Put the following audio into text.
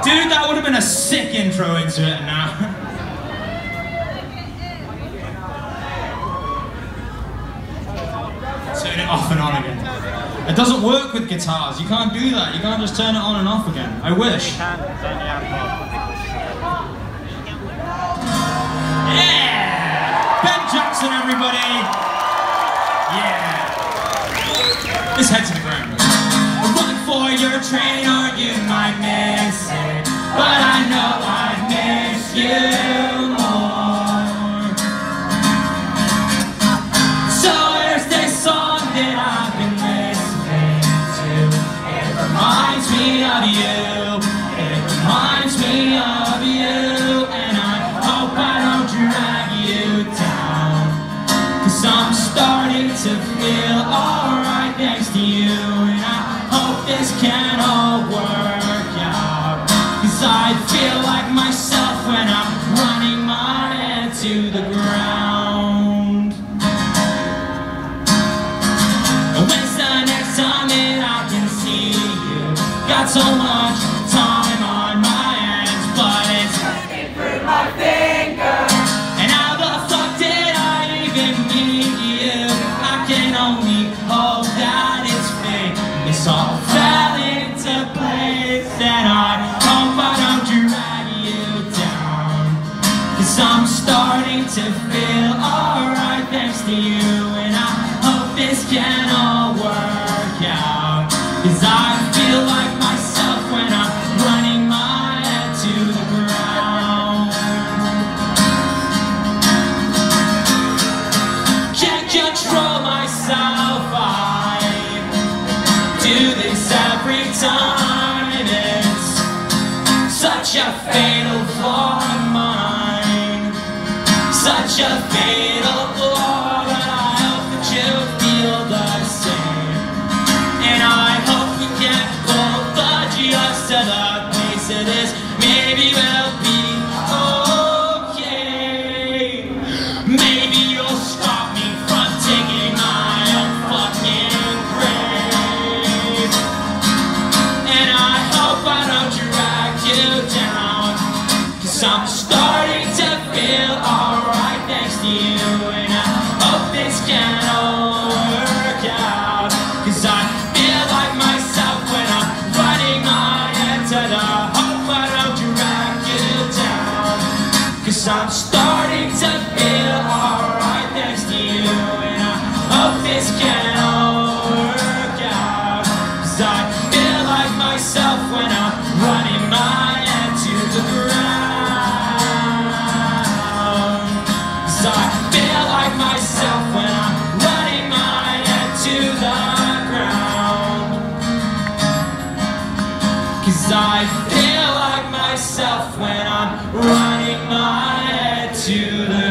Dude, that would have been a sick intro into it now. Turn it off and on again. It doesn't work with guitars. You can't do that. You can't just turn it on and off again. I wish. Yeah! Ben Jackson, everybody! Yeah! Let's head to the ground. Run for your train or you might miss it. But I know I miss you more. So here's this song that I've been listening to. It reminds me of you. It reminds me of you. And I hope I don't drag you down. 'Cause I'm starting to feel alright next to you. And I hope this can all work out. 'Cause I feel like myself when I'm running my head to the ground. When's the next time that I can see you? Got so much time on my hands, but it's slipping through my fingers. And how the fuck did I even meet you? I can only hope that it's fate. This all fell into place, and I hope I don't drag you down. 'Cause I'm starting to feel alright next to you. And I hope this can all work out. 'Cause I feel like myself when I'm running my head to the ground. Can't control myself, I do this every time. It's such a fatal flaw of mine. Such a fatal flaw, but I hope that you feel the same. And I hope we get both adjust to the pace of this. Maybe we'll be okay. Maybe you'll stop me from digging my own fucking grave. And I hope I don't drag you down. 'Cause I'm starting to feel alright next to you. And I hope this can all work out. 'Cause I feel like myself when I'm running my head to the hope I don't drag you down. 'Cause I'm starting to feel alright next to you. And I hope this can all work out. 'Cause I feel like myself when I'm running my head to the ground. 'Cause I feel like myself when I'm running my head to the ground. 'Cause I feel like myself when I'm running my head to the